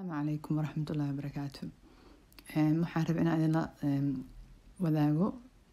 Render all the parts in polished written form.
السلام عليكم ورحمة الله وبركاته. محارب أنا أدلا وذاقو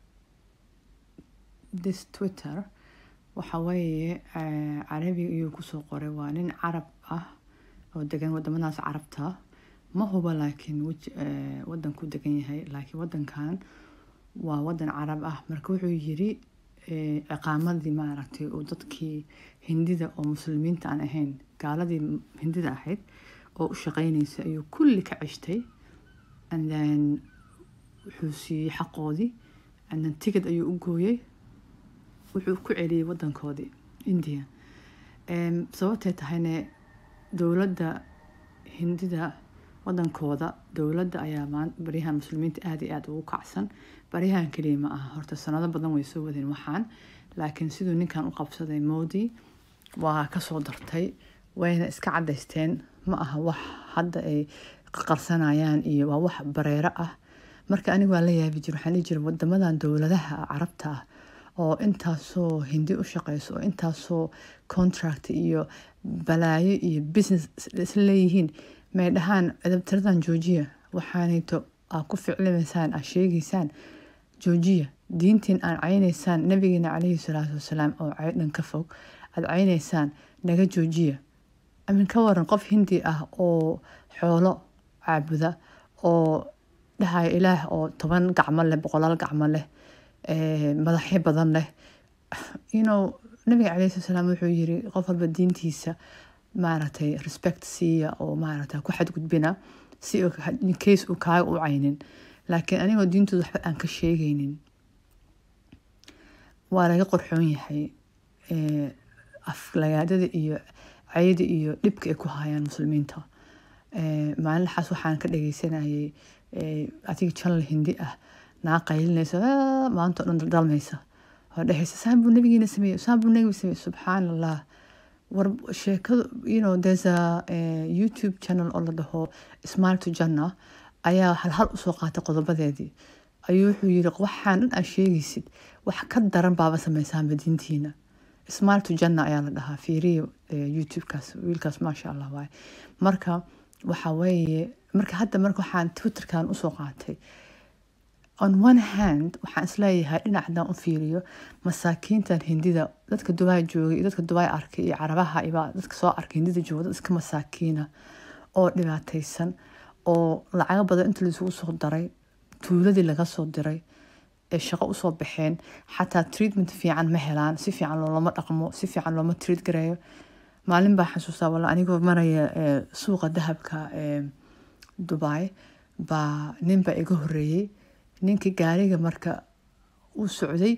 ديس تويتر وحوي عربي يوكسو قروانين عرب أو دقان ودن ناس عربتها ما هو لكن ودن كو دقان يهي لكن ودن كان وودن عرب مركوحو يجري إقامة ما عرفتي وددكي هنديدا أو مسلمين تان أهين قالدي هنديدا أحد أو شقينيسا أيو كل كعشتي and then وحوسي حقودي and then تيكد أيو أقوي وحو كعلي ودن كودي إنديا صوتي تهيني دولة هنديدا ودن كودا دولة أيامان بريها مسلمين آدي وكعسن بريها كلمة هرت السنة بدن ويسوي ذي المحان لكن سيدو نكان أقبص ذي مودي وكسودرتي وين إسكعد دستين ما وح حد أي قرصنايان إيه ووح بريرة مركا أنا ولا يا بيجي روح نيجي ود مدان دولتها عربتها أو أنت سو هندي وشقيس أو أنت سو كونتراكت إيو بلاي إيو بيزنس ليهين ما يدهان إذا بتردان جوجية وحانيتو أكو فعل مثلا أشيء سان جوجية دينتين أن عيني سان نبينا عليه الصلاة والسلام أو عيدنا كفوق عيني سان نجا جوجية أمين كورن قف هندي أو حوله عبده أو لهاي إله أو طبعا قعمل له بقولال قعمل له مضحي بدن له نبي عليه الصلاة والسلام وحيري قفل بالدين تيسا معناتها respect سيا أو معناتها كحد قد بنا سي كيس وكاي وعينين لكن أنا ودين تضحى أن كشيء جينين ولا يقرحون يحي أفلايادة إيو عيدي إيو لبك إكو هاي المسلمين تا مع الحس وحان كده سنة هي أتيجي شان الهندي ناقيل نسا ما أنت نضل ميسا هذا هي سامبو النبي نسميه سامبو النبي نسميه سبحان الله شيء there's a YouTube channel all the whole Smile to Jannah ayaa hal usooqaata qodobadeedii ayuu wuxuu yiri waxaan aan sheegaysid wax ka daran baaba sameysaan badintiina Smile to Jannah ayaa la dhahaa fiiriyo YouTube kaas wiilkaas ma sha Allah waay marka waxa weeye marka hadda waxaan Twitter kan usoo qaatay on one hand waxaan isleeyahay dhinacdan u fiiriyo masaakiintan hindida dadka Dubai joogay dadka Dubai arkay iyo carabaha iba dadka soo arkay hindida jooga dadka masaakiina oo dhibaataysan oo lacag badan inta la isugu soo daray tuuladii laga soo diray ee shaqo u soo baxeen xataa treatment fiican ma helaan si fiican looma dhaqmo si fiican looma treat gareeyo maalin baa xasuustaa wala anigoo maraya suuqa dahabka Dubai baa ninba iga horeeyay ninkii gaariga marka uu socday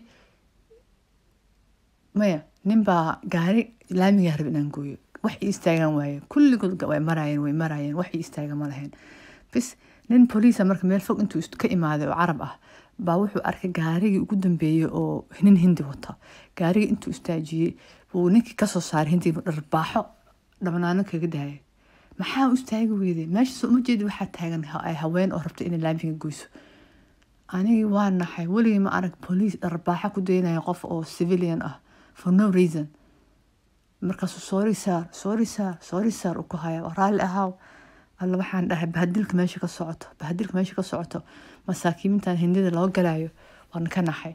maya ninba gaari laamiga harbi inaan gooyo wax istaagan waaye kulligood way marayeen wax istaagan ma lahayn bas nin police marka meel fog intuu ka imaaday oo carab baa wuxuu arkay gaarigii ugu dambeeyay oo nin hindi wata gaariga intuu istaajiyay uu ninkii ka soo saaray hindi dharbaaxo dhamanaano kaga daayay maxaa u istaagi weeday meesha soo ma jeedi waxa taagan ay haween oo rabtay in laamiga gooyso anigi waan naxay wali ma arag police dharbaaxo ku deynaya qof oo civilian for no reason markaas sorry sir uku haya waraal ahaw alla waxaan dhahay bahadilka meesha ka socoto masaakiintan hindida loo galaayo waan ka naxay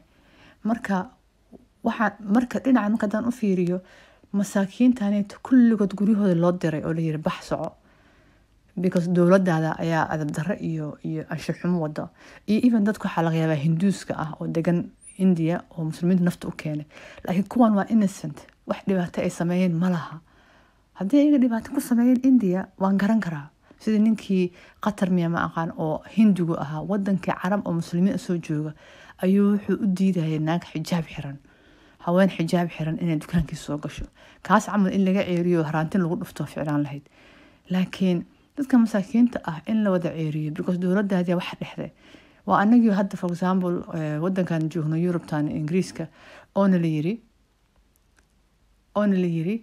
marka dhinaca markaan u fiiriyo masaakiintan kulligood guriyahooda loo diray oo la yiri bax soco because dowladda ayaa adab darro iyo anshax xumo wada iyo even dadku waxa laga yaabaa hinduuska oo degan India oo muslimiinta nafta u keenay laakiin kuwan waa innocent wax dhibaato ay sameeyeen ma laha haddii ay dhibaato ku sameeyeen India waan garan karaa sida ninkii Qatar miya ma aqaan oo hindigu ahaa wadankii carab oo muslimiin soo jooga ayuu wuxuu u diiday naag xijaab xiran haween xijaab xiran inay dukaankiisa soo gasho kaas camal in laga ceeriyo haraantin lagu dhufto ficlaan lahayd laakiin dadka masaakiinta in la wada ceeriyo because dowladda wax dhexday waa anagii hadda for example wadankan joogno Europe tan Ingiriiska oo la yiri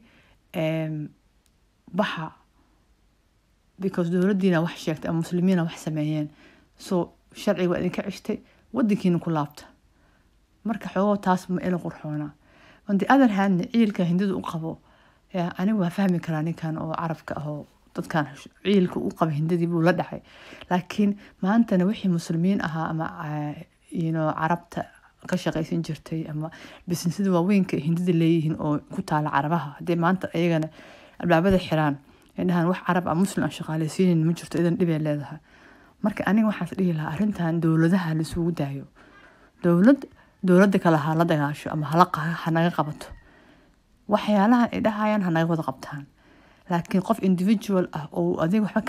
baxa because dowladdiina wax sheegtay ama muslimiina wax sameeyeen so sharciga waa idinka cishtay wadankiina ku laabta marka xogo taas ma ila qurxoona on the other hand ciilka hindidu u qabo anigu waa fahmi karaa ninkan oo carabka dadkan ciilka u qaba hindadii buu la dhacay laakiin maantana wixii muslimiin ahaa ama carabta ka shaqaysan jirtay ama businesada waaweynka hindida leeyihiin oo ku taala carabaha haddii maanta ayagana albaabada xiraan indhahan wax carab ah muslim aan shaqaalaysiinin ma jirto idan dhibay leedahay marka aniga waxaan dhihi lahaa arrintan dowladaha la isugu daayo dowladda kale ha la dagaasho ama ha naga qabato waxyaalahan ay dhahayaan ha naga wada qabtaan laakiin qof individual ah oo adiga waxba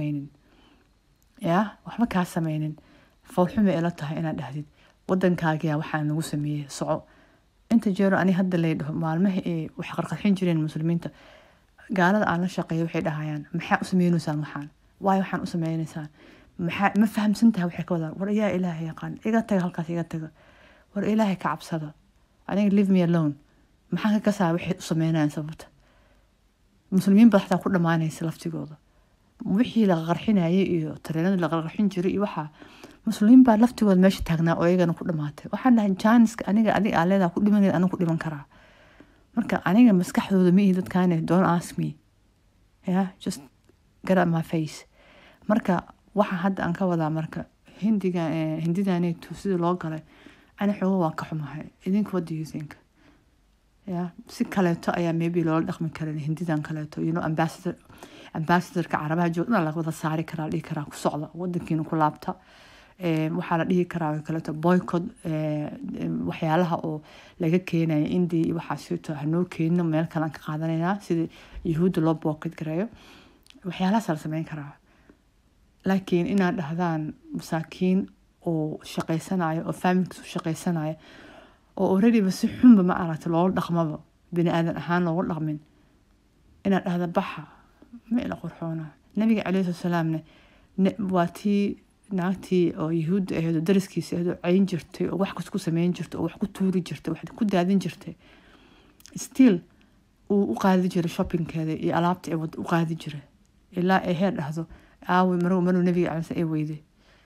kaa sameynin fawlxume ila tahay inaad dhahdid wadankaagiya waxaa nagu sameeyey soco inta jeero ani hadda leedhaho maalmaha ay wax qarqarxin jireen muslimiinta gaalada aan la shaqeeyo waxay dhahayaan maxaa u sameynaysaan waxaan waayo waxaan u sameynaysaan ma fahamsan tahay waxay ka wadaan war yaa ilaahay yaqaan iga taga halkaas iga taga war ilaahay ka cabsada aniga leave me alone maxaan ka kasaa waxay u sameynayaan sababta muslimiin baa xataa ku dhammaanaysa laftigooda wixii la qarxinayay iyo tareenada la qarxin jiray iyo waxaa muslimiin baa laftigooda meesha taagnaa oo iyagana ku dhamaatay waxaan dhahay jaaniska aniga aa leedaha ku dhimanaya aniga ku dhiman karaa marka aniga maskaxdooda ma ihi dadkaane don't ask me just get out my face marka waxa hadda aan ka wadaa marka hindidaneetu sida loo galay ani xoogo waa ka xumahay idinka what do you think si kaleeto ayaa maybe loola dhaqmi karin hindidan kaleeto ambassadorka carabaha joogna laga wada saari karaa dhihi karaa ku socda wadankiina ku laabta waxaa la dhihi karaa kaleeto boycott waxyaalaha oo laga keenaya india iyo waxaasito hanoo keenino meel kalean ka qaadanaynaa sida yahuudda loo bookad gareeyo waxyaalahaasa la sameyn karaa laakiin inaad dhahdaan masaakiin oo shaqaysanayo oo familkiis u shaqaysanaya oo alreadyba si xunba ma aragta loola dhaqmaba bini aadan ahaan looga dhaqmin inaad dhahda baxa ma ila qurxoona nabiga calayhi salaamne waa tii naagtii oo yahuudda ahayd oo dariskiisa ahayd oo cayn jirtay oo wax ku sameyn jirtay oo wax ku tuuri jirtay wax ku daadin jirtay still uu u qaadi jiray shoppingkeeda iyo alaabta ay u qaadi jiray ilaa ay heer dhahdo aawi maruu nabiga calayhi ay weyday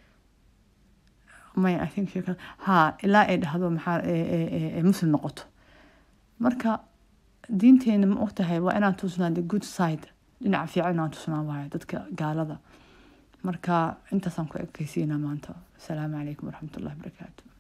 I think ilaa ay dhahdo maxaa muslim noqoto marka diinteena ma ogtahay waa inaan tusnaa the good side dhinaca fiican inaan tusnaa waayo dadka gaalada marka intaasaan ku ekaysiinaa maanta asalaamu calaykum waraxmatullahi wabarakaatu